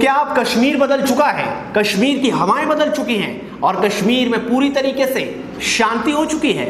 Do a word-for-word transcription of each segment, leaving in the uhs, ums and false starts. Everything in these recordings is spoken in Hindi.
क्या अब कश्मीर बदल चुका है? कश्मीर की हवाएं बदल चुकी हैं और कश्मीर में पूरी तरीके से शांति हो चुकी है?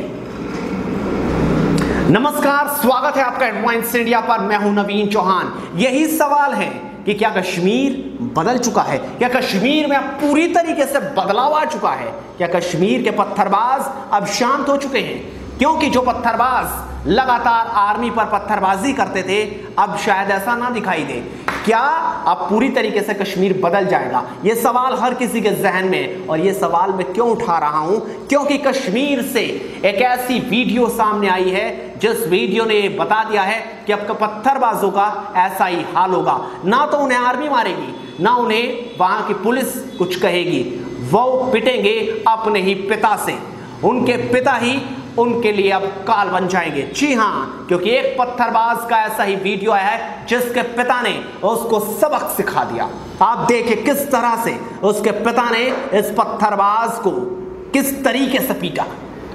नमस्कार, स्वागत है आपका हेडलाइंस इंडिया पर। मैं हूं नवीन चौहान। यही सवाल है कि क्या कश्मीर बदल चुका है? क्या कश्मीर में अब पूरी तरीके से बदलाव आ चुका है? क्या कश्मीर के पत्थरबाज अब शांत हो चुके हैं? क्योंकि जो पत्थरबाज लगातार आर्मी पर पत्थरबाजी करते थे, अब शायद ऐसा ना दिखाई दे। क्या अब पूरी तरीके से कश्मीर बदल जाएगा? यह सवाल हर किसी के जहन में, और यह सवाल मैं क्यों उठा रहा हूं? क्योंकि कश्मीर से एक ऐसी वीडियो सामने आई है जिस वीडियो ने बता दिया है कि अब पत्थरबाजों का ऐसा ही हाल होगा। ना तो उन्हें आर्मी मारेगी, ना उन्हें वहां की पुलिस कुछ कहेगी, वो पिटेंगे अपने ही पिता से। उनके पिता ही उनके लिए अब काल बन जाएंगे। जी हाँ, क्योंकि एक पत्थरबाज का ऐसा ही वीडियो आया है जिसके पिता ने उसको सबक सिखा दिया। आप देखिए किस तरह से उसके पिता ने इस पत्थरबाज को किस तरीके से पीटा।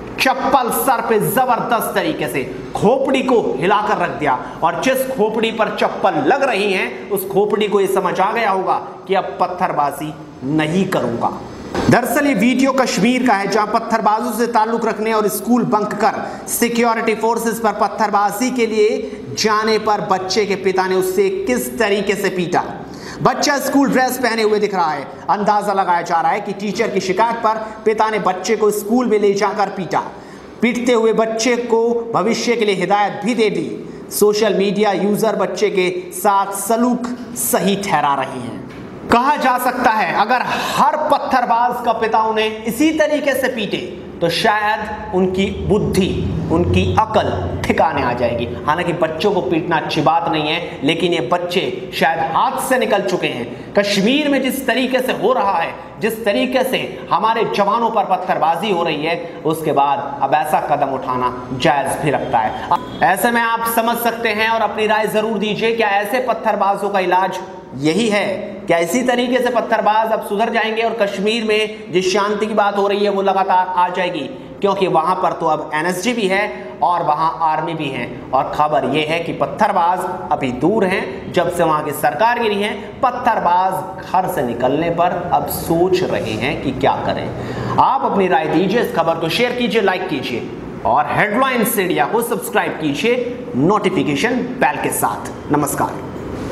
चप्पल सर पे जबरदस्त तरीके से खोपड़ी को हिलाकर रख दिया, और जिस खोपड़ी पर चप्पल लग रही है उस खोपड़ी को यह समझ आ गया होगा कि अब पत्थरबाजी नहीं करूंगा। दरअसल ये वीडियो कश्मीर का है, जहां पत्थरबाजों से ताल्लुक रखने और स्कूल बंक कर सिक्योरिटी फोर्सेस पर पत्थरबाजी के लिए जाने पर बच्चे के पिता ने उससे किस तरीके से पीटा। बच्चा स्कूल ड्रेस पहने हुए दिख रहा है। अंदाजा लगाया जा रहा है कि टीचर की शिकायत पर पिता ने बच्चे को स्कूल में ले जाकर पीटा। पीटते हुए बच्चे को भविष्य के लिए हिदायत भी दे दी। सोशल मीडिया यूजर बच्चे के साथ सलूक सही ठहरा रहे हैं। कहा जा सकता है अगर हर पत्थरबाज का पिता उन्हें इसी तरीके से पीटे तो शायद उनकी बुद्धि, उनकी अकल ठिकाने आ जाएगी। हालांकि बच्चों को पीटना अच्छी बात नहीं है, लेकिन ये बच्चे शायद हाथ से निकल चुके हैं। कश्मीर में जिस तरीके से हो रहा है, जिस तरीके से हमारे जवानों पर पत्थरबाजी हो रही है, उसके बाद अब ऐसा कदम उठाना जायज भी लगता है। ऐसे में आप समझ सकते हैं और अपनी राय जरूर दीजिए, क्या ऐसे पत्थरबाजों का इलाज यही है? क्या इसी तरीके से पत्थरबाज अब सुधर जाएंगे और कश्मीर में जिस शांति की बात हो रही है वो लगातार आ जाएगी? क्योंकि वहां पर तो अब एन एस जी भी है और वहां आर्मी भी है, और खबर यह है कि पत्थरबाज अभी दूर हैं। जब से वहां की सरकार गिरी है, पत्थरबाज घर से निकलने पर अब सोच रहे हैं कि क्या करें। आप अपनी राय दीजिए, इस खबर को शेयर कीजिए, लाइक कीजिए, और हेडलाइंस इंडिया को सब्सक्राइब कीजिए नोटिफिकेशन बेल के साथ। नमस्कार।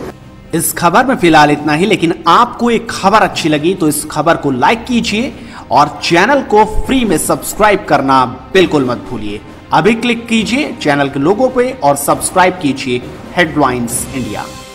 इस खबर में फिलहाल इतना ही, लेकिन आपको एक खबर अच्छी लगी तो इस खबर को लाइक कीजिए और चैनल को फ्री में सब्सक्राइब करना बिल्कुल मत भूलिए। अभी क्लिक कीजिए चैनल के लोगो पे और सब्सक्राइब कीजिए हेडलाइंस इंडिया।